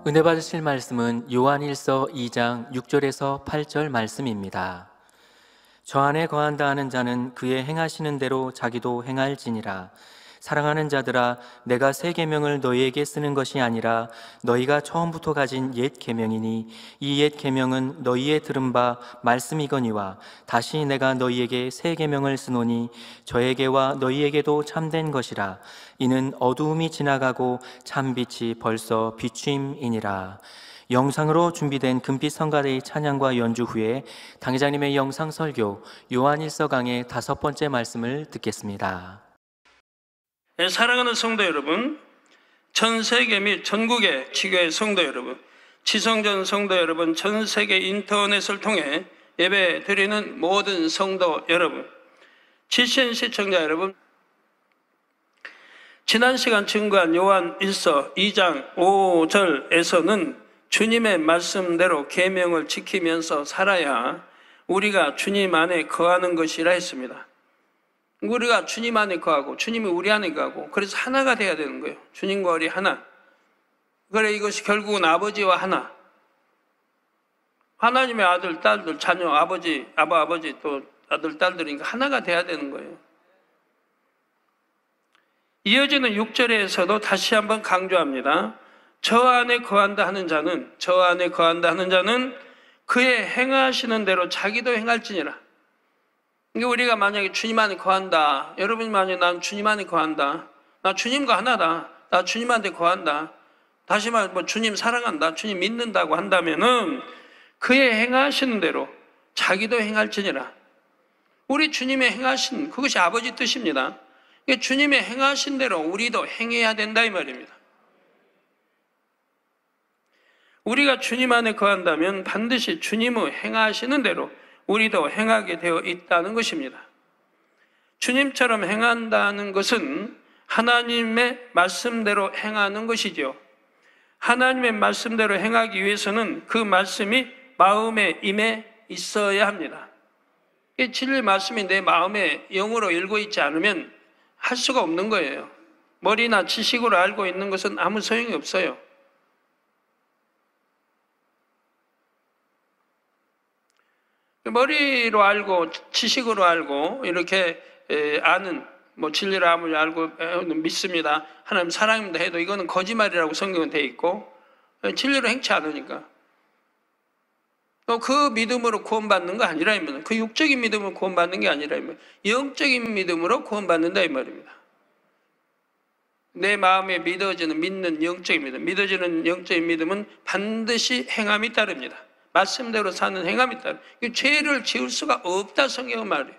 은혜 받으실 말씀은 요한일서 2장 6절에서 8절 말씀입니다. 저 안에 거한다 하는 자는 그의 행하시는 대로 자기도 행할지니라. 사랑하는 자들아, 내가 새 계명을 너희에게 쓰는 것이 아니라 너희가 처음부터 가진 옛 계명이니 이 옛 계명은 너희의 들은 바 말씀이거니와 다시 내가 너희에게 새 계명을 쓰노니 저에게와 너희에게도 참된 것이라. 이는 어두움이 지나가고 참빛이 벌써 비추임이니라. 영상으로 준비된 금빛 성가대의 찬양과 연주 후에 당회장님의 영상 설교 요한일서 강의 5번째 말씀을 듣겠습니다. 사랑하는 성도 여러분, 전 세계 및 전국의 지교회 성도 여러분, 지성전 성도 여러분, 전 세계 인터넷을 통해 예배 드리는 모든 성도 여러분, GCN 시청자 여러분, 지난 시간 증거한 요한 1서 2장 5절에서는 주님의 말씀대로 계명을 지키면서 살아야 우리가 주님 안에 거하는 것이라 했습니다. 우리가 주님 안에 거하고 주님이 우리 안에 거하고 그래서 하나가 돼야 되는 거예요. 주님과 우리 하나. 그래 이것이 결국은 아버지와 하나. 하나님의 아들, 딸들, 자녀, 아버지, 아버지 또 아들, 딸들이니까 하나가 돼야 되는 거예요. 이어지는 6절에서도 다시 한번 강조합니다. 저 안에 거한다 하는 자는 그의 행하시는 대로 자기도 행할지니라. 그러니까 우리가 만약에 주님 안에 거한다. 여러분이 만약에 난 주님 안에 거한다. 나 주님과 하나다. 나 주님한테 거한다. 다시 말해 주님 사랑한다. 주님 믿는다고 한다면은 그의 행하시는 대로 자기도 행할지니라. 우리 주님의 행하신 그것이 아버지 뜻입니다. 그러니까 주님의 행하신 대로 우리도 행해야 된다 이 말입니다. 우리가 주님 안에 거한다면 반드시 주님의 행하시는 대로 우리도 행하게 되어 있다는 것입니다. 주님처럼 행한다는 것은 하나님의 말씀대로 행하는 것이죠. 하나님의 말씀대로 행하기 위해서는 그 말씀이 마음에 임해 있어야 합니다. 이 진리 말씀이 내 마음에 영으로 일고 있지 않으면 할 수가 없는 거예요. 머리나 지식으로 알고 있는 것은 아무 소용이 없어요. 머리로 알고 지식으로 알고 이렇게 아는 진리를 아무리 알고 믿습니다. 하나님 사랑입니다 해도 이거는 거짓말이라고 성경은 돼 있고 진리로 행치 않으니까 그 믿음으로 구원받는 거 아니라 이 말입니다. 그 육적인 믿음으로 구원받는 게 아니라 이 말입니다. 영적인 믿음으로 구원받는다 이 말입니다. 내 마음에 믿는 영적인 믿음, 믿어지는 영적인 믿음은 반드시 행함이 따릅니다. 말씀대로 사는 행함이 따라. 죄를 지을 수가 없다 성경은 말이에요.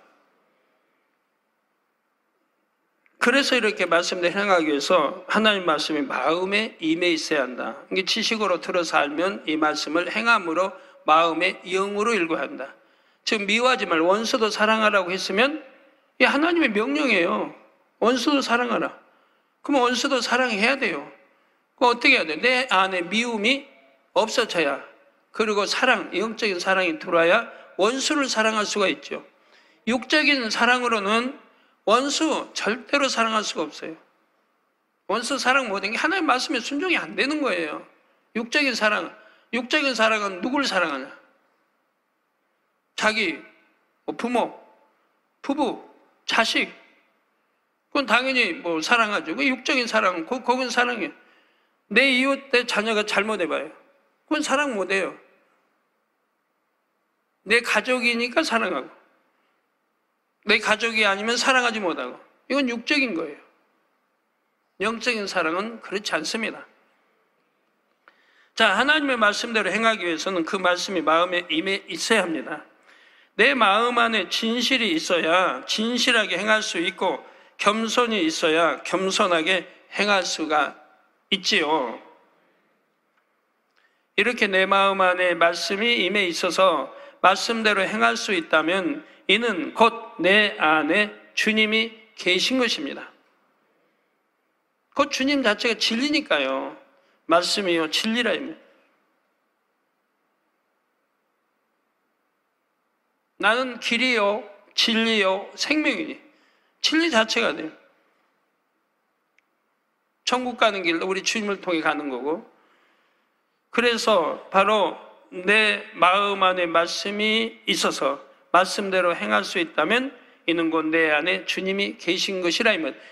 그래서 이렇게 말씀대로 행하기 위해서 하나님 말씀이 마음에 임해 있어야 한다. 이게 지식으로 들어서 알면 이 말씀을 행함으로 마음의 영으로 일궈야 한다. 즉 미워하지 말 원수도 사랑하라고 했으면 이 하나님의 명령이에요. 원수도 사랑하라. 그럼 원수도 사랑해야 돼요. 그럼 어떻게 해야 돼? 내 안에 미움이 없어져야 그리고 영적인 사랑이 들어와야 원수를 사랑할 수가 있죠. 육적인 사랑으로는 원수 절대로 사랑할 수가 없어요. 원수 사랑 못하는 게 하나님 말씀에 순종이 안 되는 거예요. 육적인 사랑은 누굴 사랑하냐? 자기 부모, 부부, 자식. 그건 당연히 사랑하죠. 그 육적인 사랑은 거긴 사랑이에요. 내 이웃, 내 자녀가 잘못해봐요. 그건 사랑 못해요. 내 가족이니까 사랑하고 내 가족이 아니면 사랑하지 못하고 이건 육적인 거예요. 영적인 사랑은 그렇지 않습니다. 자, 하나님의 말씀대로 행하기 위해서는 그 말씀이 마음에 임해 있어야 합니다. 내 마음 안에 진실이 있어야 진실하게 행할 수 있고 겸손이 있어야 겸손하게 행할 수가 있지요. 이렇게 내 마음 안에 말씀이 임해 있어서 말씀대로 행할 수 있다면 이는 곧 내 안에 주님이 계신 것입니다. 곧 주님 자체가 진리니까요. 말씀이요 진리라입니다. 나는 길이요 진리요 생명이니 진리 자체가 돼요. 천국 가는 길도 우리 주님을 통해 가는 거고 그래서 바로 내 마음 안에 말씀이 있어서 말씀대로 행할 수 있다면 이는 곧 내 안에 주님이 계신 것이라 이 말.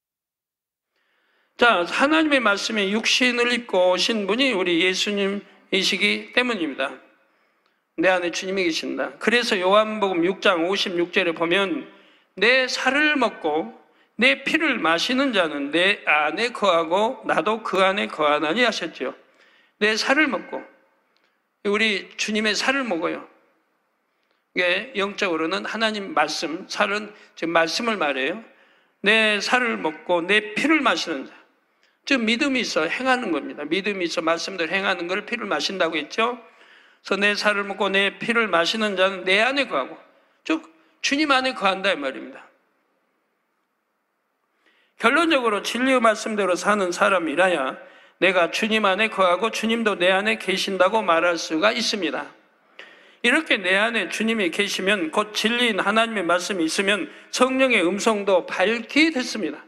자, 하나님의 말씀에 육신을 입고 오신 분이 우리 예수님이시기 때문입니다. 내 안에 주님이 계신다. 그래서 요한복음 6장 56절에 보면 내 살을 먹고 내 피를 마시는 자는 내 안에 거하고 나도 그 안에 거하나니 하셨죠. 내 살을 먹고, 우리 주님의 살을 먹어요. 이게 영적으로는 하나님 말씀, 살은 지금 말씀을 말해요. 내 살을 먹고 내 피를 마시는 자, 즉 믿음이 있어 행하는 겁니다. 믿음이 있어 말씀대로 행하는 걸 피를 마신다고 했죠. 그래서 내 살을 먹고 내 피를 마시는 자는 내 안에 거하고, 즉 주님 안에 거한다 이 말입니다. 결론적으로 진리의 말씀대로 사는 사람이라야 내가 주님 안에 거하고 주님도 내 안에 계신다고 말할 수가 있습니다. 이렇게 내 안에 주님이 계시면, 곧 진리인 하나님의 말씀이 있으면 성령의 음성도 밝게 됐습니다.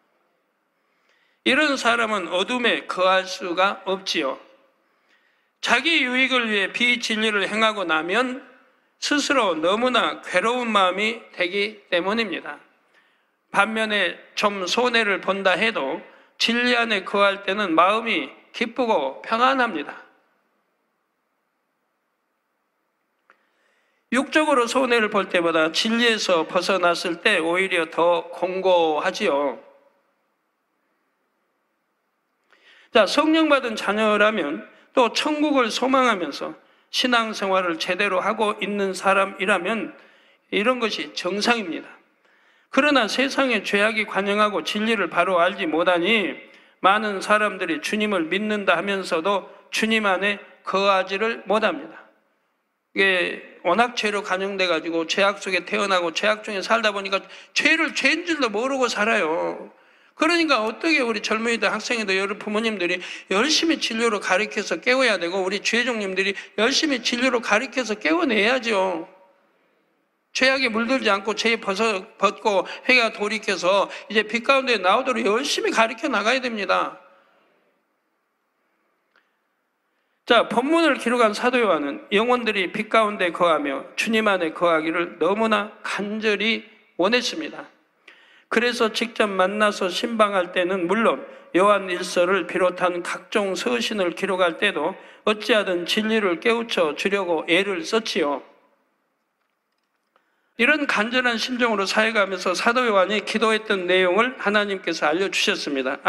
이런 사람은 어둠에 거할 수가 없지요. 자기 유익을 위해 비진리를 행하고 나면 스스로 너무나 괴로운 마음이 되기 때문입니다. 반면에 좀 손해를 본다 해도 진리 안에 거할 때는 마음이 기쁘고 평안합니다. 육적으로 손해를 볼 때보다 진리에서 벗어났을 때 오히려 더 공고하지요. 자, 성령 받은 자녀라면 또 천국을 소망하면서 신앙생활을 제대로 하고 있는 사람이라면 이런 것이 정상입니다. 그러나 세상의 죄악이 관영하고 진리를 바로 알지 못하니 많은 사람들이 주님을 믿는다 하면서도 주님 안에 거하지를 못합니다. 이게 워낙 죄로 관영돼 가지고 죄악 속에 태어나고 죄악 중에 살다 보니까 죄를 죄인 줄도 모르고 살아요. 그러니까 어떻게 우리 젊은이들, 학생이들, 여러 부모님들이 열심히 진료로 가르쳐서 깨워야 되고 우리 주회종님들이 열심히 진료로 가르쳐서 깨워내야죠. 죄악에 물들지 않고 죄에 벗고 회개가 돌이켜서 이제 빛 가운데 나오도록 열심히 가르쳐 나가야 됩니다. 자, 본문을 기록한 사도 요한은 영혼들이 빛 가운데 거하며 주님 안에 거하기를 너무나 간절히 원했습니다. 그래서 직접 만나서 신방할 때는 물론 요한 1서를 비롯한 각종 서신을 기록할 때도 어찌하든 진리를 깨우쳐 주려고 애를 썼지요. 이런 간절한 심정으로 사역하면서 사도 요한이 기도했던 내용을 하나님께서 알려주셨습니다.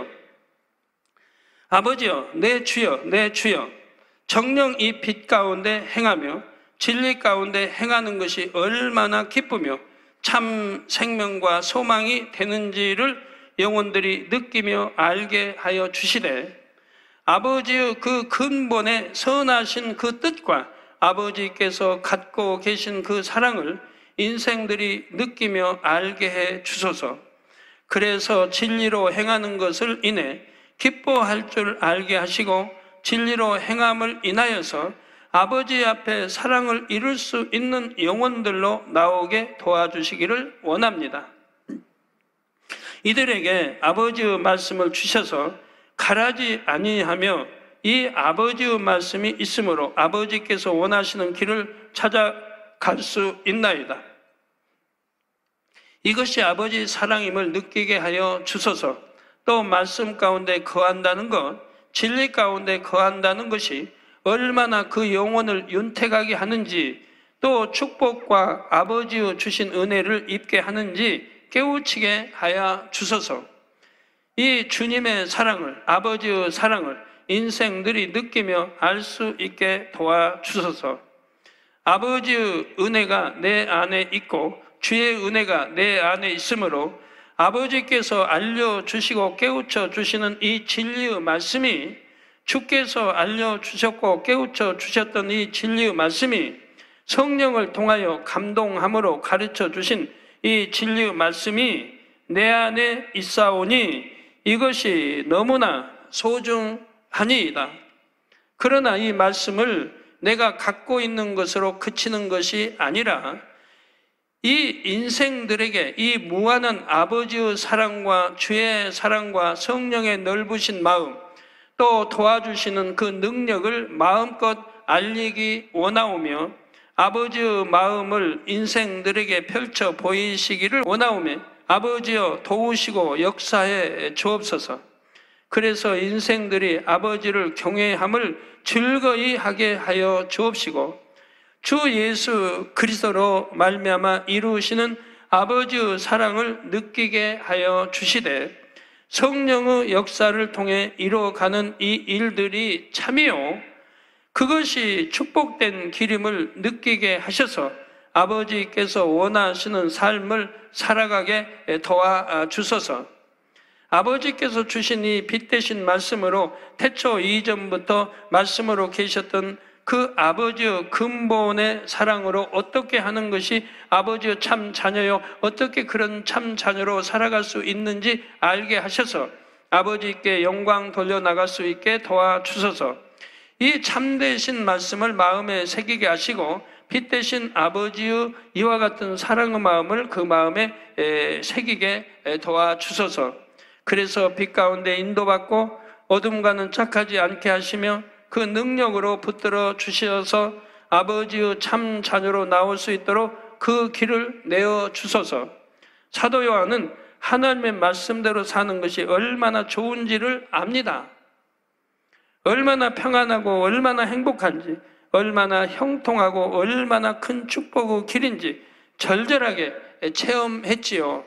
아버지여, 내 주여, 내 주여, 정녕 이 빛 가운데 행하며 진리 가운데 행하는 것이 얼마나 기쁘며 참 생명과 소망이 되는지를 영혼들이 느끼며 알게 하여 주시되, 아버지의 그 근본의 선하신 그 뜻과 아버지께서 갖고 계신 그 사랑을 인생들이 느끼며 알게 해 주소서. 그래서 진리로 행하는 것을 인해 기뻐할 줄 알게 하시고 진리로 행함을 인하여서 아버지 앞에 사랑을 이룰 수 있는 영혼들로 나오게 도와주시기를 원합니다. 이들에게 아버지의 말씀을 주셔서 가라지 아니하며 이 아버지의 말씀이 있으므로 아버지께서 원하시는 길을 찾아갈 수 있나이다. 이것이 아버지 사랑임을 느끼게 하여 주소서. 또 말씀 가운데 거한다는 것, 진리 가운데 거한다는 것이 얼마나 그 영혼을 윤택하게 하는지, 또 축복과 아버지의 주신 은혜를 입게 하는지 깨우치게 하여 주소서. 이 주님의 사랑을, 아버지의 사랑을 인생들이 느끼며 알 수 있게 도와주소서. 아버지의 은혜가 내 안에 있고 주의 은혜가 내 안에 있으므로 아버지께서 알려주시고 깨우쳐 주시는 이 진리의 말씀이, 주께서 알려주셨고 깨우쳐 주셨던 이 진리의 말씀이, 성령을 통하여 감동함으로 가르쳐 주신 이 진리의 말씀이 내 안에 있사오니 이것이 너무나 소중하니이다. 그러나 이 말씀을 내가 갖고 있는 것으로 그치는 것이 아니라 이 인생들에게 이 무한한 아버지의 사랑과 주의 사랑과 성령의 넓으신 마음, 또 도와주시는 그 능력을 마음껏 알리기 원하오며 아버지의 마음을 인생들에게 펼쳐 보이시기를 원하오며 아버지여 도우시고 역사해 주옵소서. 그래서 인생들이 아버지를 경외함을 즐거이 하게 하여 주옵시고 주 예수 그리스도로 말미암아 이루시는 아버지의 사랑을 느끼게 하여 주시되 성령의 역사를 통해 이루어가는 이 일들이 참이요 그것이 축복된 길임을 느끼게 하셔서 아버지께서 원하시는 삶을 살아가게 도와주소서. 아버지께서 주신 이 빛 대신 말씀으로 태초 이전부터 말씀으로 계셨던 그 아버지의 근본의 사랑으로 어떻게 하는 것이 아버지의 참 자녀요, 어떻게 그런 참 자녀로 살아갈 수 있는지 알게 하셔서 아버지께 영광 돌려나갈 수 있게 도와주소서. 이 참되신 말씀을 마음에 새기게 하시고 빛 대신 아버지의 이와 같은 사랑의 마음을 그 마음에 새기게 도와주소서. 그래서 빛 가운데 인도받고 어둠과는 짝하지 않게 하시며 그 능력으로 붙들어 주셔서 아버지의 참 자녀로 나올 수 있도록 그 길을 내어 주소서. 사도 요한은 하나님의 말씀대로 사는 것이 얼마나 좋은지를 압니다. 얼마나 평안하고 얼마나 행복한지, 얼마나 형통하고 얼마나 큰 축복의 길인지 절절하게 체험했지요.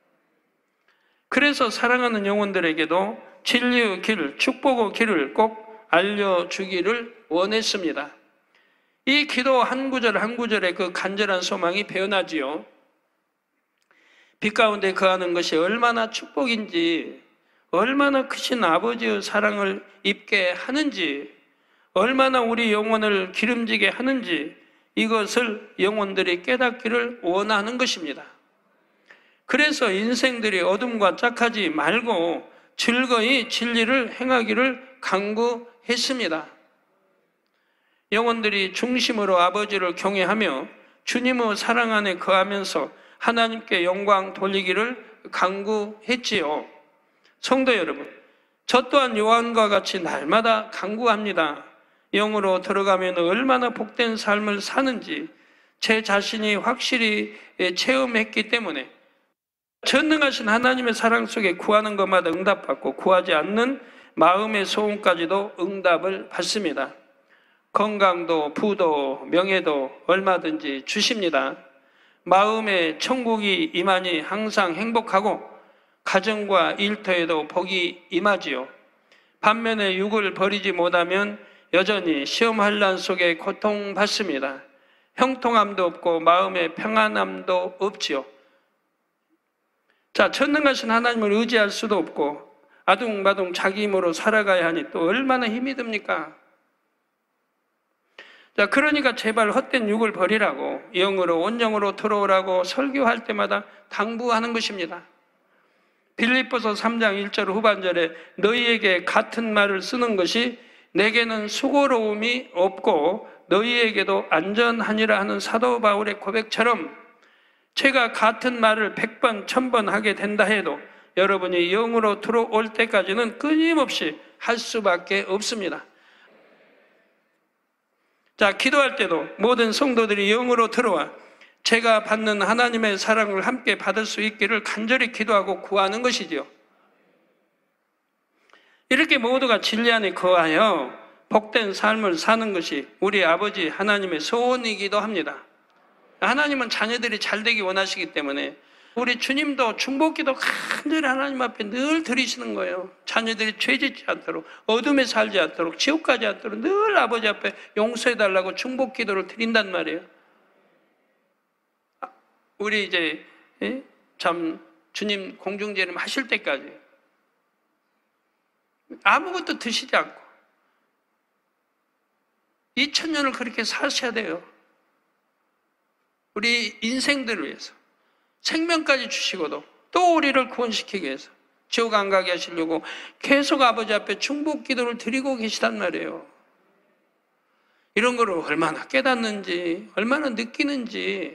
그래서 사랑하는 영혼들에게도 진리의 길, 축복의 길을 꼭 알려주기를 원했습니다. 이 기도 한 구절 한 구절에 그 간절한 소망이 배어나지요. 빛 가운데 거하는 것이 얼마나 축복인지, 얼마나 크신 아버지의 사랑을 입게 하는지, 얼마나 우리 영혼을 기름지게 하는지 이것을 영혼들이 깨닫기를 원하는 것입니다. 그래서 인생들이 어둠과 짝하지 말고 즐거이 진리를 행하기를 간구했습니다. 영혼들이 중심으로 아버지를 경외하며 주님의 사랑 안에 거하면서 하나님께 영광 돌리기를 간구했지요. 성도 여러분, 저 또한 요한과 같이 날마다 간구합니다. 영으로 들어가면 얼마나 복된 삶을 사는지 제 자신이 확실히 체험했기 때문에 전능하신 하나님의 사랑 속에 구하는 것마다 응답받고 구하지 않는 마음의 소원까지도 응답을 받습니다. 건강도 부도 명예도 얼마든지 주십니다. 마음의 천국이 임하니 항상 행복하고 가정과 일터에도 복이 임하지요. 반면에 육을 버리지 못하면 여전히 시험환란 속에 고통받습니다. 형통함도 없고 마음의 평안함도 없지요. 자, 전능하신 하나님을 의지할 수도 없고 아둥바둥 자기 힘으로 살아가야 하니 또 얼마나 힘이 듭니까? 자, 그러니까 제발 헛된 육을 버리라고 영으로 온영으로 들어오라고 설교할 때마다 당부하는 것입니다. 빌립보서 3장 1절 후반절에 너희에게 같은 말을 쓰는 것이 내게는 수고로움이 없고 너희에게도 안전하니라 하는 사도 바울의 고백처럼 제가 같은 말을 100번, 1000번 하게 된다 해도 여러분이 영으로 들어올 때까지는 끊임없이 할 수밖에 없습니다. 자, 기도할 때도 모든 성도들이 영으로 들어와 제가 받는 하나님의 사랑을 함께 받을 수 있기를 간절히 기도하고 구하는 것이지요. 이렇게 모두가 진리 안에 거하여 복된 삶을 사는 것이 우리 아버지 하나님의 소원이기도 합니다. 하나님은 자녀들이 잘 되기 원하시기 때문에 우리 주님도 중보기도 간절히 하나님 앞에 늘 드리시는 거예요. 자녀들이 죄짓지 않도록, 어둠에 살지 않도록, 지옥 가지 않도록 늘 아버지 앞에 용서해달라고 중보기도를 드린단 말이에요. 우리 이제 참 주님 공중제림 하실 때까지 아무것도 드시지 않고 2000년을 그렇게 사셔야 돼요. 우리 인생들을 위해서 생명까지 주시고도 또 우리를 구원시키기 위해서 지옥 안 가게 하시려고 계속 아버지 앞에 중복 기도를 드리고 계시단 말이에요. 이런 거를 얼마나 깨닫는지, 얼마나 느끼는지.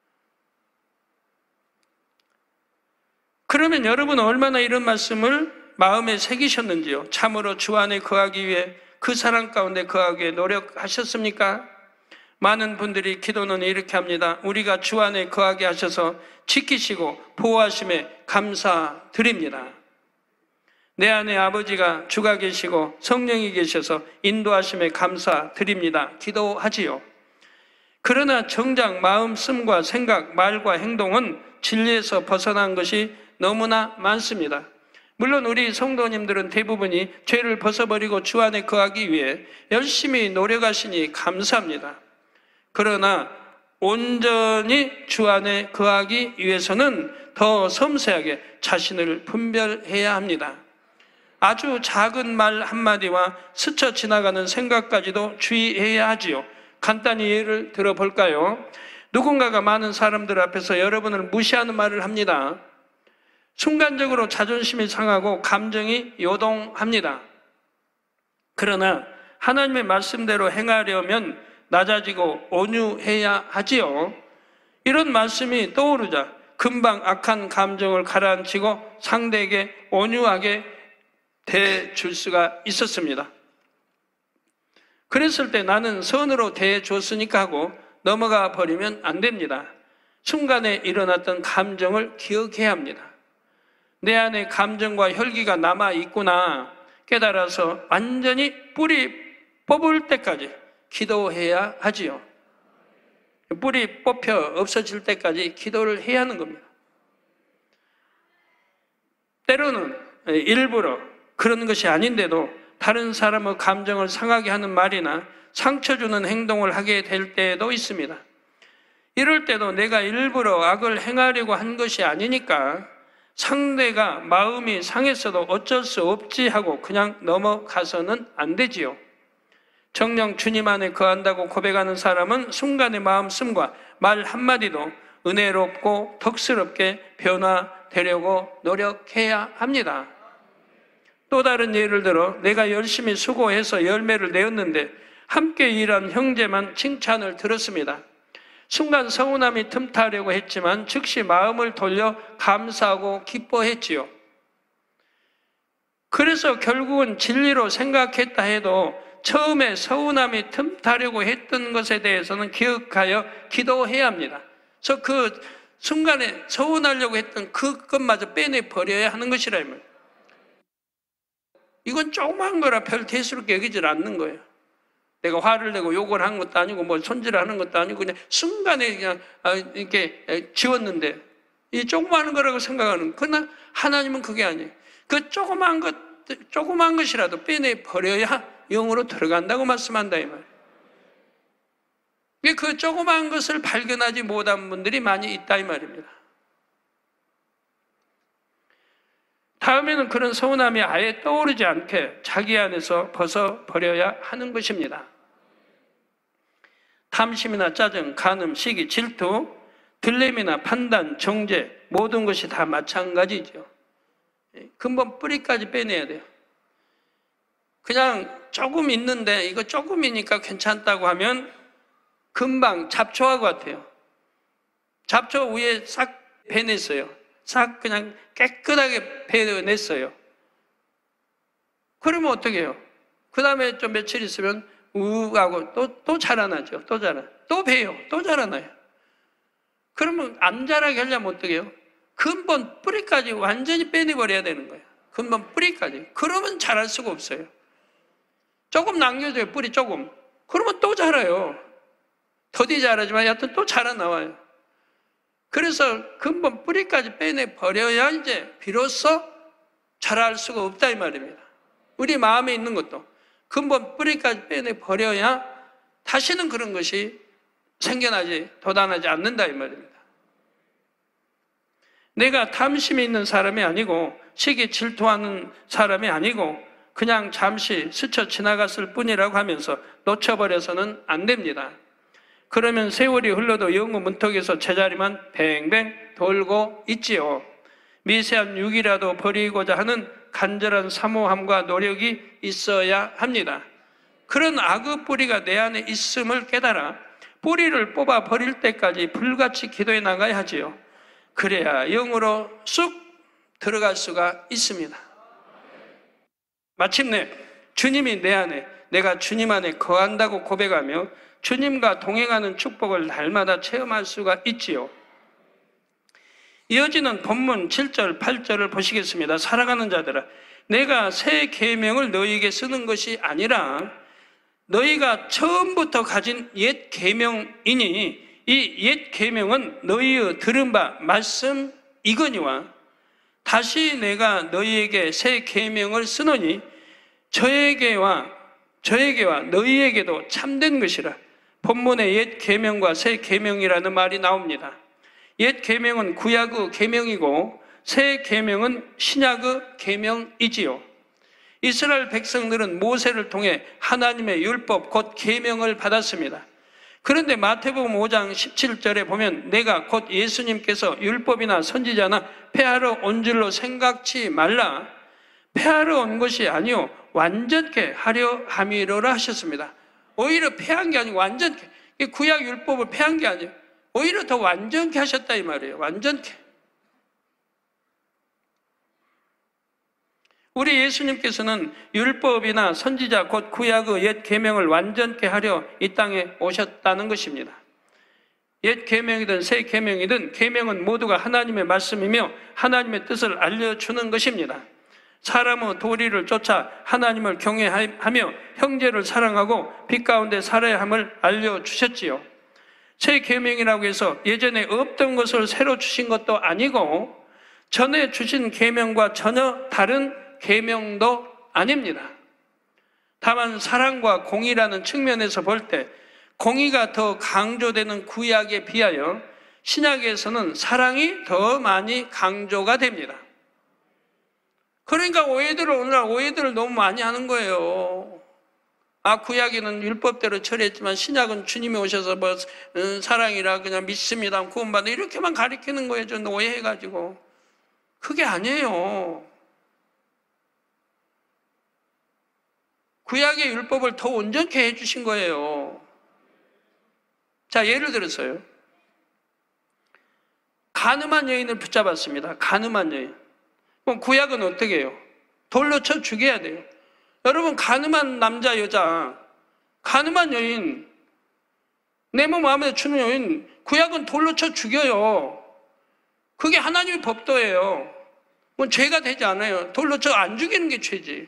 그러면 여러분은 얼마나 이런 말씀을 마음에 새기셨는지요? 참으로 주 안에 거하기 위해 그 사랑 가운데 거하기 위해 노력하셨습니까? 많은 분들이 기도는 이렇게 합니다. 우리가 주 안에 거하게 하셔서 지키시고 보호하심에 감사드립니다. 내 안에 아버지가 주가 계시고 성령이 계셔서 인도하심에 감사드립니다. 기도하지요. 그러나 정작 마음, 씀과 생각, 말과 행동은 진리에서 벗어난 것이 너무나 많습니다. 물론 우리 성도님들은 대부분이 죄를 벗어버리고 주 안에 거하기 위해 열심히 노력하시니 감사합니다. 그러나 온전히 주 안에 거하기 위해서는 더 섬세하게 자신을 분별해야 합니다. 아주 작은 말 한마디와 스쳐 지나가는 생각까지도 주의해야 하지요. 간단히 예를 들어볼까요? 누군가가 많은 사람들 앞에서 여러분을 무시하는 말을 합니다. 순간적으로 자존심이 상하고 감정이 요동합니다. 그러나 하나님의 말씀대로 행하려면 낮아지고 온유해야 하지요. 이런 말씀이 떠오르자 금방 악한 감정을 가라앉히고 상대에게 온유하게 대해줄 수가 있었습니다. 그랬을 때 나는 선으로 대해줬으니까 하고 넘어가 버리면 안 됩니다. 순간에 일어났던 감정을 기억해야 합니다. 내 안에 감정과 혈기가 남아있구나 깨달아서 완전히 뿌리 뽑을 때까지 기도해야 하지요. 뿌리 뽑혀 없어질 때까지 기도를 해야 하는 겁니다. 때로는 일부러 그런 것이 아닌데도 다른 사람의 감정을 상하게 하는 말이나 상처 주는 행동을 하게 될 때도 있습니다. 이럴 때도 내가 일부러 악을 행하려고 한 것이 아니니까 상대가 마음이 상했어도 어쩔 수 없지 하고 그냥 넘어가서는 안 되지요. 정녕 주님 안에 거한다고 고백하는 사람은 순간의 마음 씀과 말 한마디도 은혜롭고 덕스럽게 변화되려고 노력해야 합니다. 또 다른 예를 들어 내가 열심히 수고해서 열매를 내었는데 함께 일한 형제만 칭찬을 들었습니다. 순간 서운함이 틈타려고 했지만 즉시 마음을 돌려 감사하고 기뻐했지요. 그래서 결국은 진리로 생각했다 해도 처음에 서운함이 틈타려고 했던 것에 대해서는 기억하여 기도해야 합니다. 그래서 그 순간에 서운하려고 했던 그것마저 빼내버려야 하는 것이라 이 말이에요. 이건 조그만 거라 별 대수롭게 여기질 않는 거예요. 내가 화를 내고 욕을 한 것도 아니고 뭐 손질을 하는 것도 아니고 그냥 순간에 그냥 이렇게 지웠는데 이 조그만 거라고 생각하는. 그러나 하나님은 그게 아니에요. 그 조그만 것이라도 빼내 버려야 영으로 들어간다고 말씀한다 이 말이에요. 그 조그만 것을 발견하지 못한 분들이 많이 있다 이 말입니다. 다음에는 그런 서운함이 아예 떠오르지 않게 자기 안에서 벗어버려야 하는 것입니다. 탐심이나 짜증, 간음, 시기, 질투, 들램이나 판단, 정죄 모든 것이 다 마찬가지죠. 근본 뿌리까지 빼내야 돼요. 그냥 조금 있는데 이거 조금이니까 괜찮다고 하면 금방 잡초와 같아요. 잡초 위에 싹 베냈어요. 싹 그냥 깨끗하게 베어냈어요. 그러면 어떻게 해요? 그 다음에 좀 며칠 있으면 우하고 또 자라나죠. 또 자라. 또 베요. 또 자라나요. 그러면 안 자라게 하려면 어떻게 해요? 근본 뿌리까지 완전히 빼내버려야 되는 거예요. 근본 뿌리까지. 그러면 자랄 수가 없어요. 조금 남겨줘요. 뿌리 조금. 그러면 또 자라요. 더디 자라지만 여하튼 또 자라나와요. 그래서 근본 뿌리까지 빼내버려야 이제 비로소 자랄 수가 없다 이 말입니다. 우리 마음에 있는 것도 근본 뿌리까지 빼내버려야 다시는 그런 것이 생겨나지 돋아나지 않는다 이 말입니다. 내가 탐심이 있는 사람이 아니고 시기 질투하는 사람이 아니고 그냥 잠시 스쳐 지나갔을 뿐이라고 하면서 놓쳐버려서는 안 됩니다. 그러면 세월이 흘러도 영구 문턱에서 제자리만 뱅뱅 돌고 있지요. 미세한 육이라도 버리고자 하는 간절한 사모함과 노력이 있어야 합니다. 그런 악의 뿌리가 내 안에 있음을 깨달아 뿌리를 뽑아 버릴 때까지 불같이 기도해 나가야 하지요. 그래야 영으로 쑥 들어갈 수가 있습니다. 마침내 주님이 내 안에, 내가 주님 안에 거한다고 고백하며 주님과 동행하는 축복을 날마다 체험할 수가 있지요. 이어지는 본문 7절, 8절을 보시겠습니다. 사랑하는 자들아, 내가 새 계명을 너희에게 쓰는 것이 아니라 너희가 처음부터 가진 옛 계명이니 이 옛 계명은 너희의 들은 바 말씀이거니와 다시 내가 너희에게 새 계명을 쓰노니 저에게와 너희에게도 참된 것이라. 본문에 옛 계명과 새 계명이라는 말이 나옵니다. 옛 계명은 구약의 계명이고 새 계명은 신약의 계명이지요. 이스라엘 백성들은 모세를 통해 하나님의 율법 곧 계명을 받았습니다. 그런데 마태복음 5장 17절에 보면 내가 곧 예수님께서 율법이나 선지자나 폐하러 온 줄로 생각지 말라. 폐하러 온 것이 아니요 완전케 하려 함이로라 하셨습니다. 오히려 폐한 게 아니고 완전케. 구약 율법을 폐한 게 아니에요. 오히려 더 완전케 하셨다 이 말이에요. 완전케. 우리 예수님께서는 율법이나 선지자 곧 구약의 옛 계명을 완전케 하려 이 땅에 오셨다는 것입니다. 옛 계명이든 새 계명이든 계명은 모두가 하나님의 말씀이며 하나님의 뜻을 알려주는 것입니다. 사람의 도리를 쫓아 하나님을 경외하며 형제를 사랑하고 빛 가운데 살아야 함을 알려주셨지요. 새 계명이라고 해서 예전에 없던 것을 새로 주신 것도 아니고 전에 주신 계명과 전혀 다른 계명도 아닙니다. 다만 사랑과 공의라는 측면에서 볼 때 공의가 더 강조되는 구약에 비하여 신약에서는 사랑이 더 많이 강조가 됩니다. 그러니까 오해들을 오해들을 너무 많이 하는 거예요. 구약에는 율법대로 처리했지만 신약은 주님이 오셔서 사랑이라 그냥 믿습니다, 구원받는 이렇게만 가리키는 거예요. 좀 오해해가지고. 그게 아니에요. 구약의 율법을 더 온전케 해주신 거예요. 자, 예를 들어서요. 간음한 여인을 붙잡았습니다. 간음한 여인. 그럼 구약은 어떻게 해요? 돌로 쳐 죽여야 돼요. 여러분, 간음한 남자, 여자, 간음한 여인, 내 몸 마음에 주는 여인, 구약은 돌로 쳐 죽여요. 그게 하나님의 법도예요. 뭐 죄가 되지 않아요. 돌로 쳐 안 죽이는 게 죄지.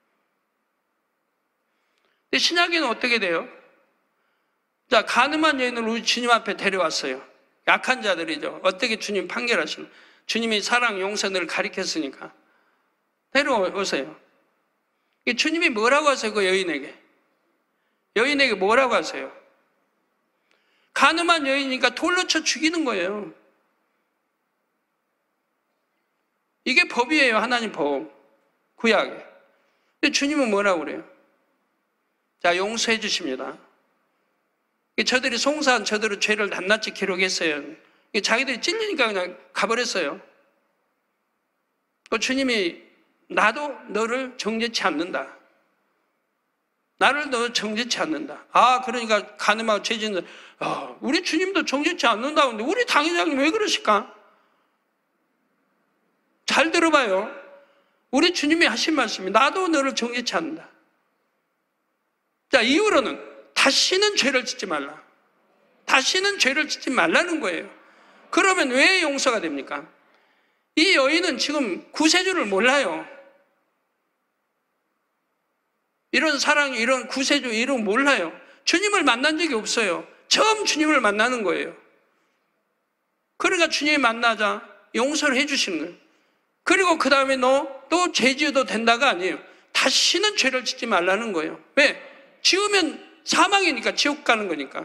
근데 신약에는 어떻게 돼요? 자, 간음한 여인을 우리 주님 앞에 데려왔어요. 약한 자들이죠. 어떻게 주님 판결하시나? 주님이 사랑, 용서를 가리켰으니까. 데려오세요. 주님이 뭐라고 하세요, 그 여인에게? 여인에게 뭐라고 하세요? 간음한 여인이니까 돌로 쳐 죽이는 거예요. 이게 법이에요, 하나님 법. 구약에. 근데 주님은 뭐라고 그래요? 자, 용서해 주십니다. 저들이 송사한 저들의 죄를 낱낱이 기록했어요. 자기들이 찔리니까 그냥 가버렸어요. 주님이 나도 너를 정죄치 않는다. 나를 너 정죄치 않는다. 그러니까 간음하고 죄짓는 우리 주님도 정죄치 않는다고 하는데 우리 당회장님 왜 그러실까? 잘 들어봐요. 우리 주님이 하신 말씀이 나도 너를 정죄치 않는다. 자, 이후로는 다시는 죄를 짓지 말라. 다시는 죄를 짓지 말라는 거예요. 그러면 왜 용서가 됩니까? 이 여인은 지금 구세주를 몰라요. 이런 사랑, 이런 구세주, 이런 몰라요. 주님을 만난 적이 없어요. 처음 주님을 만나는 거예요. 그러니까 주님이 만나자 용서를 해주시는 거예요. 그리고 그 다음에 너 또 죄 지어도 된다가 아니에요. 다시는 죄를 짓지 말라는 거예요. 왜? 지으면 사망이니까, 지옥 가는 거니까.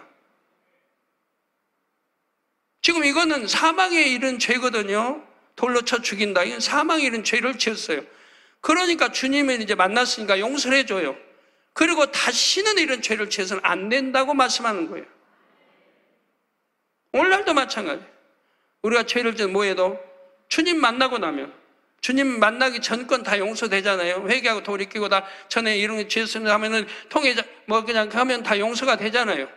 지금 이거는 사망에 이른 죄거든요. 돌로 쳐 죽인다. 이건 사망에 이른 죄를 지었어요. 그러니까 주님을 이제 만났으니까 용서를 해줘요. 그리고 다시는 이런 죄를 지어서는 안 된다고 말씀하는 거예요. 오늘날도 마찬가지예요. 우리가 죄를 지어 뭐해도 주님 만나고 나면 주님 만나기 전 건 다 용서되잖아요. 회개하고 돌이키고 다 전에 이런 거 지었습니다 하면은 통해자 그냥 하면 다 용서가 되잖아요.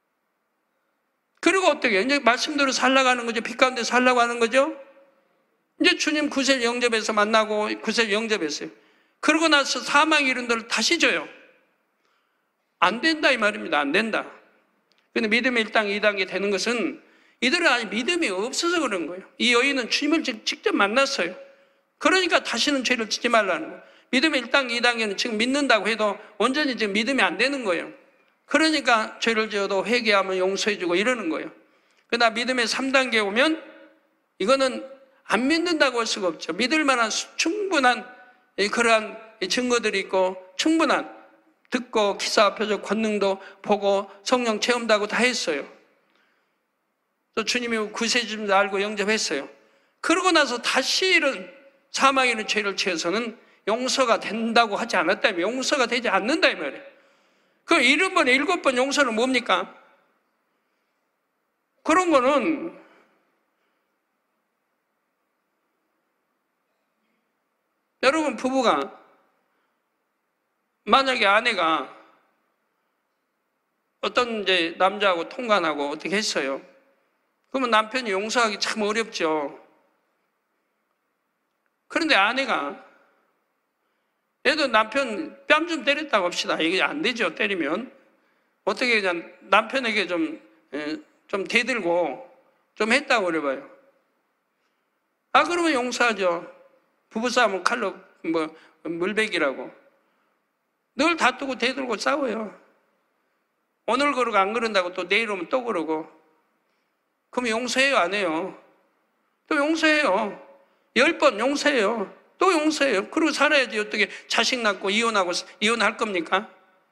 그리고 어떻게 이제 말씀대로 살라고 하는 거죠. 빛 가운데 살라고 하는 거죠. 이제 주님 구세를 영접해서 만나고 구세를 영접했어요. 그러고 나서 사망 이른들을 다시 줘요. 안 된다 이 말입니다. 안 된다. 근데 믿음의 1단계, 2단계 되는 것은 이들은 아직 믿음이 없어서 그런 거예요. 이 여인은 주님을 직접 만났어요. 그러니까 다시는 죄를 짓지 말라는 거예요. 믿음의 1단계, 2단계는 지금 믿는다고 해도 온전히 지금 믿음이 안 되는 거예요. 그러니까 죄를 지어도 회개하면 용서해주고 이러는 거예요. 그러나 믿음의 3단계 오면 이거는 안 믿는다고 할 수가 없죠. 믿을 만한 충분한 그러한 증거들이 있고 충분한 듣고 기사, 표적, 권능도 보고 성령 체험도 하고 다 했어요. 또 주님이 구세주님도 알고 영접했어요. 그러고 나서 다시 이런 사망에 있는 죄를 지어서는 용서가 된다고 하지 않았다면 용서가 되지 않는다 이 말이에요. 그 7번, 7번 용서는 뭡니까? 그런 거는 여러분 부부가 만약에 아내가 어떤 이제 남자하고 통관하고 어떻게 했어요? 그러면 남편이 용서하기 참 어렵죠. 그런데 아내가 얘도 남편 뺨 좀 때렸다고 합시다. 이게 안 되죠. 때리면 어떻게 그냥 남편에게 좀 대들고 좀 했다고 그래봐요. 아 그러면 용서하죠. 부부싸움은 칼로 물베기라고 늘 다투고 대들고 싸워요. 오늘 그러고 안 그런다고 또 내일 오면 또 그러고 그럼 용서해요 안 해요? 또 용서해요. 10번 용서해요. 또 용서해요. 그러고 살아야지. 어떻게 자식 낳고 이혼할 겁니까?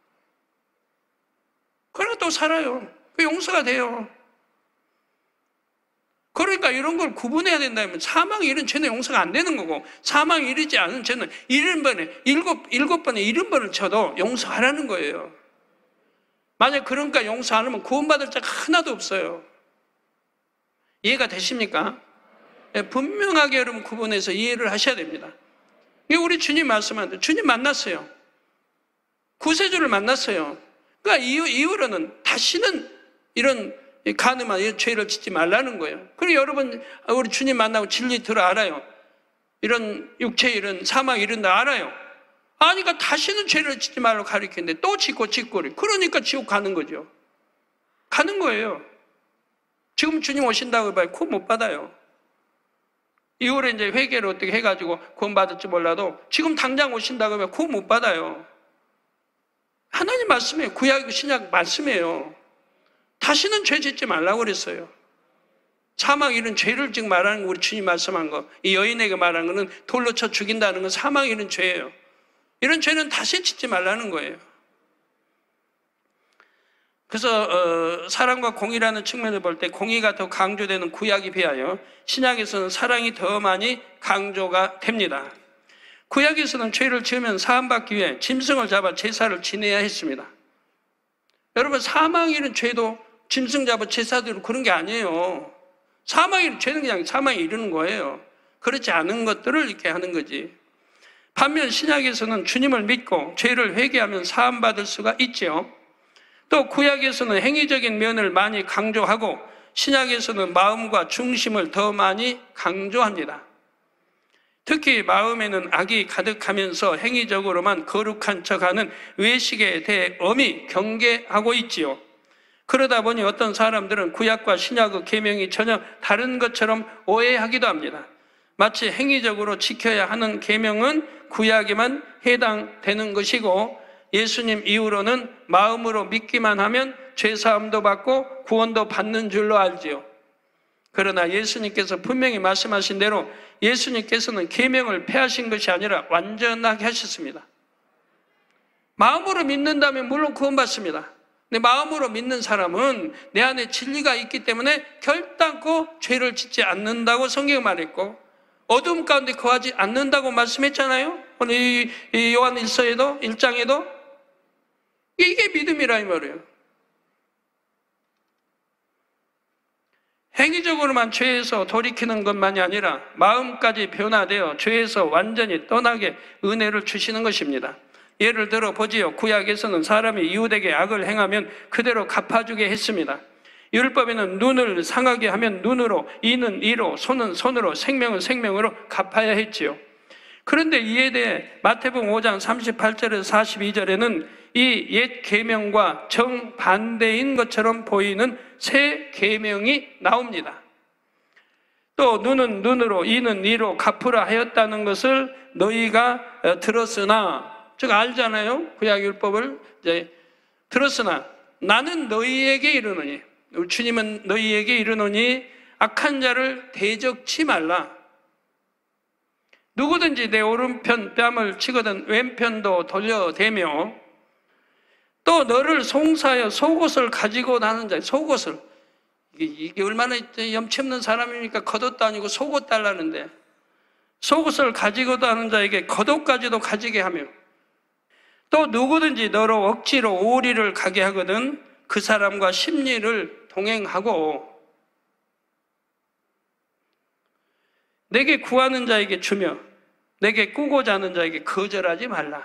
그러고 또 살아요. 그 용서가 돼요. 그러니까 이런 걸 구분해야 된다면 사망이 이른 죄는 용서가 안 되는 거고 사망이 이르지 않은 죄는 7번에 70번을 쳐도 용서하라는 거예요. 만약 그러니까 용서 안 하면 구원받을 자가 하나도 없어요. 이해가 되십니까? 분명하게 여러분 구분해서 이해를 하셔야 됩니다. 우리 주님 말씀하는데 주님 만났어요. 구세주를 만났어요. 그러니까 이후로는 다시는 이런 가늠한 이런 죄를 짓지 말라는 거예요. 그리고 여러분 우리 주님 만나고 진리 들어 알아요. 이런 육체 이런 사망 이런 거 알아요. 아니까 다시는 죄를 짓지 말라고 가르치는데 또 짓고 그러니까 지옥 가는 거죠. 가는 거예요. 지금 주님 오신다고 해봐요. 구원 못 받아요. 이후에 이제 회개를 어떻게 해가지고 구원 받을지 몰라도 지금 당장 오신다고 하면 구원 못 받아요. 하나님 말씀이에요. 구약 신약 말씀이에요. 다시는 죄 짓지 말라고 그랬어요. 사망 이런 죄를 지금 말하는 거 우리 주님 말씀한 거, 이 여인에게 말하는 거는 돌로 쳐 죽인다는 건 사망 이런 죄예요. 이런 죄는 다시 짓지 말라는 거예요. 그래서 사랑과 공의라는 측면을 볼 때 공의가 더 강조되는 구약에 비하여 신약에서는 사랑이 더 많이 강조가 됩니다. 구약에서는 죄를 지으면 사함받기 위해 짐승을 잡아 제사를 지내야 했습니다. 여러분 사망이 이른 죄도 짐승 잡아 제사드리고 그런 게 아니에요. 사망이 이른 죄는 그냥 사망이 이르는 거예요. 그렇지 않은 것들을 이렇게 하는 거지. 반면 신약에서는 주님을 믿고 죄를 회개하면 사함받을 수가 있지요. 또 구약에서는 행위적인 면을 많이 강조하고 신약에서는 마음과 중심을 더 많이 강조합니다. 특히 마음에는 악이 가득하면서 행위적으로만 거룩한 척하는 외식에 대해 엄히 경계하고 있지요. 그러다 보니 어떤 사람들은 구약과 신약의 계명이 전혀 다른 것처럼 오해하기도 합니다. 마치 행위적으로 지켜야 하는 계명은 구약에만 해당되는 것이고 예수님 이후로는 마음으로 믿기만 하면 죄사함도 받고 구원도 받는 줄로 알지요. 그러나 예수님께서 분명히 말씀하신 대로 예수님께서는 계명을 폐하신 것이 아니라 완전하게 하셨습니다. 마음으로 믿는다면 물론 구원받습니다. 근데 마음으로 믿는 사람은 내 안에 진리가 있기 때문에 결단코 죄를 짓지 않는다고 성경에 말했고 어둠 가운데 거하지 않는다고 말씀했잖아요. 오늘 이 요한 1장에도 이게 믿음이라 이 말이에요. 행위적으로만 죄에서 돌이키는 것만이 아니라 마음까지 변화되어 죄에서 완전히 떠나게 은혜를 주시는 것입니다. 예를 들어 보지요. 구약에서는 사람이 이웃에게 악을 행하면 그대로 갚아주게 했습니다. 율법에는 눈을 상하게 하면 눈으로, 이는 이로, 손은 손으로, 생명은 생명으로 갚아야 했지요. 그런데 이에 대해 마태복음 5장 38절에서 42절에는 이 옛 계명과 정반대인 것처럼 보이는 새 계명이 나옵니다. 또 눈은 눈으로, 이는 이로 갚으라 하였다는 것을 너희가 들었으나, 즉 알잖아요. 구약율법을 이제 들었으나 나는 너희에게 이르노니, 주님은 너희에게 이르노니 악한 자를 대적치 말라. 누구든지 내 오른편 뺨을 치거든 왼편도 돌려대며 또 너를 송사하여 속옷을 가지고 나는 자, 속옷을, 이게 얼마나 염치 없는 사람입니까? 겉옷도 아니고 속옷 달라는데, 속옷을 가지고 나는 자에게 겉옷까지도 가지게 하며 또 누구든지 너로 억지로 오리를 가게 하거든 그 사람과 십리를 동행하고 내게 구하는 자에게 주며 내게 꾸고자 하는 자에게 거절하지 말라.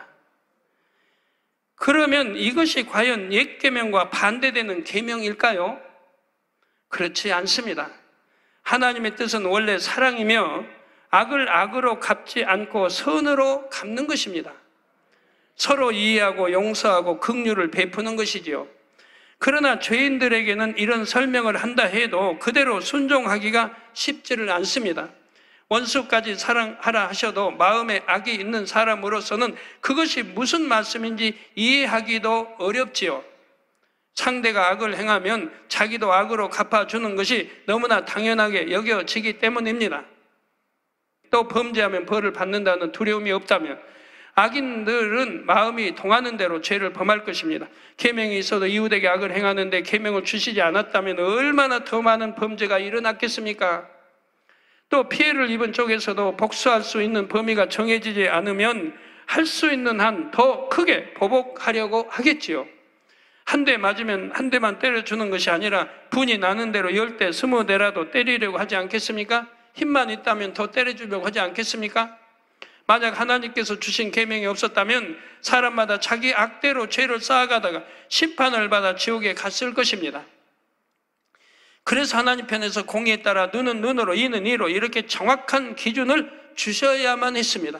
그러면 이것이 과연 옛 계명과 반대되는 계명일까요? 그렇지 않습니다. 하나님의 뜻은 원래 사랑이며 악을 악으로 갚지 않고 선으로 갚는 것입니다. 서로 이해하고 용서하고 긍휼을 베푸는 것이지요. 그러나 죄인들에게는 이런 설명을 한다 해도 그대로 순종하기가 쉽지를 않습니다. 원수까지 사랑하라 하셔도 마음에 악이 있는 사람으로서는 그것이 무슨 말씀인지 이해하기도 어렵지요. 상대가 악을 행하면 자기도 악으로 갚아주는 것이 너무나 당연하게 여겨지기 때문입니다. 또 범죄하면 벌을 받는다는 두려움이 없다면 악인들은 마음이 동하는 대로 죄를 범할 것입니다. 계명이 있어도 이웃에게 악을 행하는데 계명을 주시지 않았다면 얼마나 더 많은 범죄가 일어났겠습니까? 또 피해를 입은 쪽에서도 복수할 수 있는 범위가 정해지지 않으면 할 수 있는 한 더 크게 보복하려고 하겠지요. 한 대 맞으면 한 대만 때려주는 것이 아니라 분이 나는 대로 10대, 20대라도 때리려고 하지 않겠습니까? 힘만 있다면 더 때려주려고 하지 않겠습니까? 만약 하나님께서 주신 계명이 없었다면 사람마다 자기 악대로 죄를 쌓아가다가 심판을 받아 지옥에 갔을 것입니다. 그래서 하나님 편에서 공의에 따라 눈은 눈으로, 이는 이로 이렇게 정확한 기준을 주셔야만 했습니다.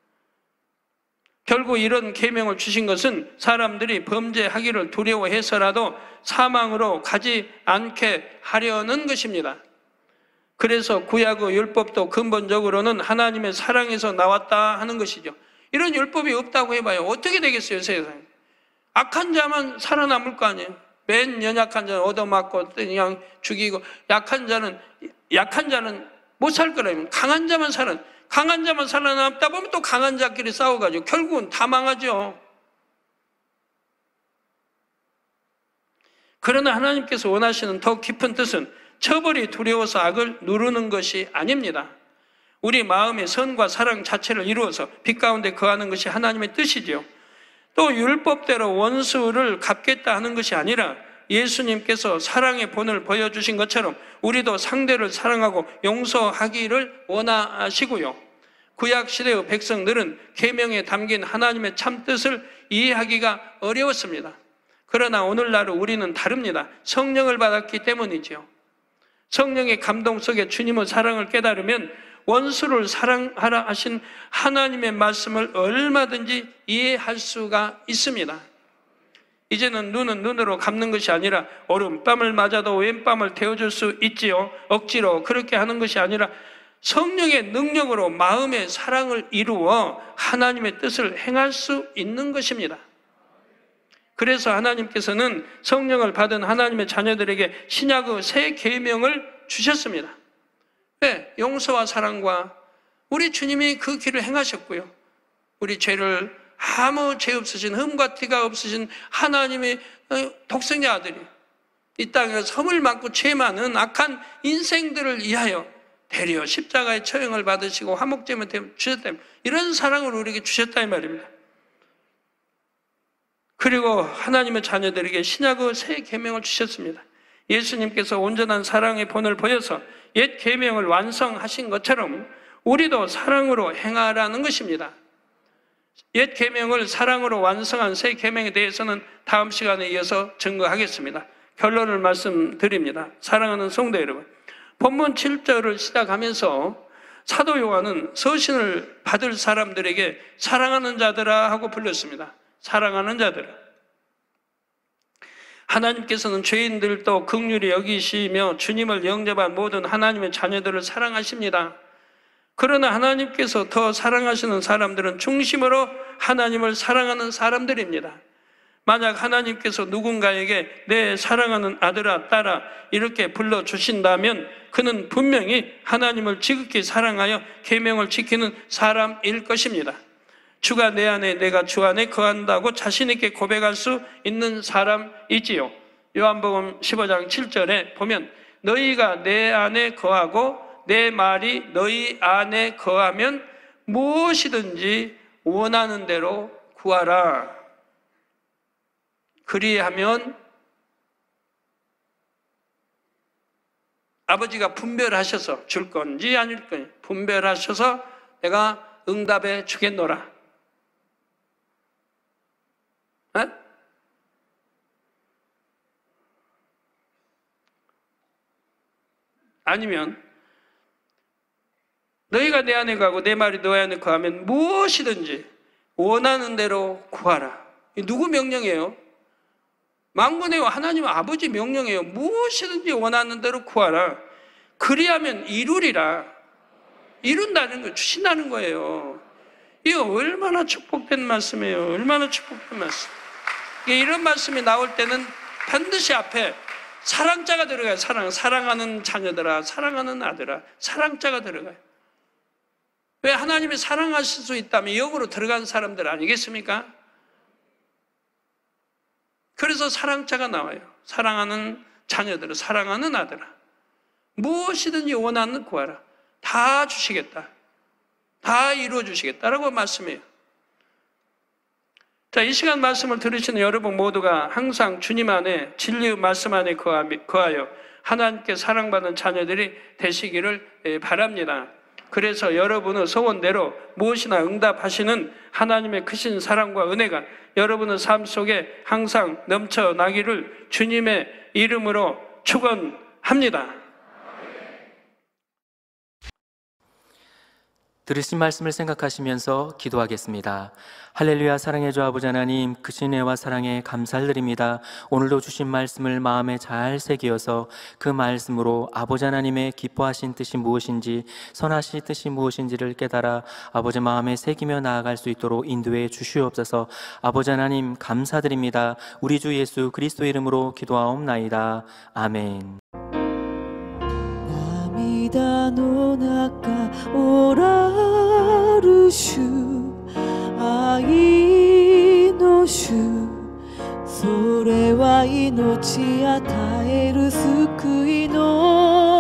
결국 이런 계명을 주신 것은 사람들이 범죄하기를 두려워해서라도 사망으로 가지 않게 하려는 것입니다. 그래서 구약의 율법도 근본적으로는 하나님의 사랑에서 나왔다 하는 것이죠. 이런 율법이 없다고 해봐요. 어떻게 되겠어요, 세상에? 악한 자만 살아남을 거 아니에요. 맨 연약한 자는 얻어맞고 그냥 죽이고 약한 자는 못 살 거라면 강한 자만 살아남다 보면 또 강한 자끼리 싸워가지고 결국은 다 망하죠. 그러나 하나님께서 원하시는 더 깊은 뜻은 처벌이 두려워서 악을 누르는 것이 아닙니다. 우리 마음의 선과 사랑 자체를 이루어서 빛 가운데 거하는 것이 하나님의 뜻이지요. 또 율법대로 원수를 갚겠다 하는 것이 아니라 예수님께서 사랑의 본을 보여주신 것처럼 우리도 상대를 사랑하고 용서하기를 원하시고요. 구약시대의 백성들은 계명에 담긴 하나님의 참뜻을 이해하기가 어려웠습니다. 그러나 오늘날 우리는 다릅니다. 성령을 받았기 때문이죠. 성령의 감동 속에 주님의 사랑을 깨달으면 원수를 사랑하라 하신 하나님의 말씀을 얼마든지 이해할 수가 있습니다. 이제는 눈은 눈으로 갚는 것이 아니라 오른뺨을 맞아도 왼뺨을 태워줄 수 있지요. 억지로 그렇게 하는 것이 아니라 성령의 능력으로 마음의 사랑을 이루어 하나님의 뜻을 행할 수 있는 것입니다. 그래서 하나님께서는 성령을 받은 하나님의 자녀들에게 신약의 새 계명을 주셨습니다. 왜? 용서와 사랑과 우리 주님이 그 길을 행하셨고요. 우리 죄를 아무 죄 없으신 흠과 티가 없으신 하나님의 독생자 아들이 이 땅에서 험을 맞고 죄 많은 악한 인생들을 위하여 대려 십자가의 처형을 받으시고 화목제물 주셨다면 이런 사랑을 우리에게 주셨다 이 말입니다. 그리고 하나님의 자녀들에게 신약의 새 계명을 주셨습니다. 예수님께서 온전한 사랑의 본을 보여서 옛 계명을 완성하신 것처럼 우리도 사랑으로 행하라는 것입니다. 옛 계명을 사랑으로 완성한 새 계명에 대해서는 다음 시간에 이어서 증거하겠습니다. 결론을 말씀드립니다. 사랑하는 성도 여러분, 본문 7절을 시작하면서 사도 요한은 서신을 받을 사람들에게 사랑하는 자들아 하고 불렀습니다. 사랑하는 자들아. 하나님께서는 죄인들도 긍휼히 여기시며 주님을 영접한 모든 하나님의 자녀들을 사랑하십니다. 그러나 하나님께서 더 사랑하시는 사람들은 중심으로 하나님을 사랑하는 사람들입니다. 만약 하나님께서 누군가에게 내 사랑하는 아들아, 딸아 이렇게 불러주신다면 그는 분명히 하나님을 지극히 사랑하여 계명을 지키는 사람일 것입니다. 주가 내 안에 내가 주 안에 거한다고 자신 있게 고백할 수 있는 사람이지요. 요한복음 15장 7절에 보면 너희가 내 안에 거하고 내 말이 너희 안에 거하면 무엇이든지 원하는 대로 구하라. 그리하면 아버지가 분별하셔서 줄 건지 아닐 건지 분별하셔서 내가 응답해 주겠노라. 에? 아니면 너희가 내 안에 가고 내 말이 너희 안에 거하면 무엇이든지 원하는 대로 구하라. 이 누구 명령이에요? 만군의 하나님 아버지 명령이에요. 무엇이든지 원하는 대로 구하라. 그리하면 이루리라. 이룬다는 거, 주신다는 거예요. 이거 얼마나 축복된 말씀이에요. 얼마나 축복된 말씀. 이런 말씀이 나올 때는 반드시 앞에 사랑자가 들어가요. 사랑하는 자녀들아, 사랑하는 아들아, 사랑자가 들어가요. 왜? 하나님이 사랑하실 수 있다면 역으로 들어간 사람들 아니겠습니까? 그래서 사랑자가 나와요. 사랑하는 자녀들을, 사랑하는 아들아. 무엇이든지 원하는 구하라. 다 주시겠다. 다 이루어 주시겠다라고 말씀해요. 자, 이 시간 말씀을 들으시는 여러분 모두가 항상 주님 안에, 진리의 말씀 안에 거하여 하나님께 사랑받는 자녀들이 되시기를 바랍니다. 그래서 여러분의 소원대로 무엇이나 응답하시는 하나님의 크신 사랑과 은혜가 여러분의 삶 속에 항상 넘쳐나기를 주님의 이름으로 축원합니다. 들으신 말씀을 생각하시면서 기도하겠습니다. 할렐루야. 사랑해주 아버지 하나님, 크신 은혜와 사랑에 감사드립니다. 오늘도 주신 말씀을 마음에 잘 새기어서 그 말씀으로 아버지 하나님의 기뻐하신 뜻이 무엇인지, 선하신 뜻이 무엇인지를 깨달아 아버지 마음에 새기며 나아갈 수 있도록 인도해 주시옵소서. 아버지 하나님 감사드립니다. 우리 주 예수 그리스도 이름으로 기도하옵나이다. 아멘. 涙の中おらる主愛の主それは命与える救いの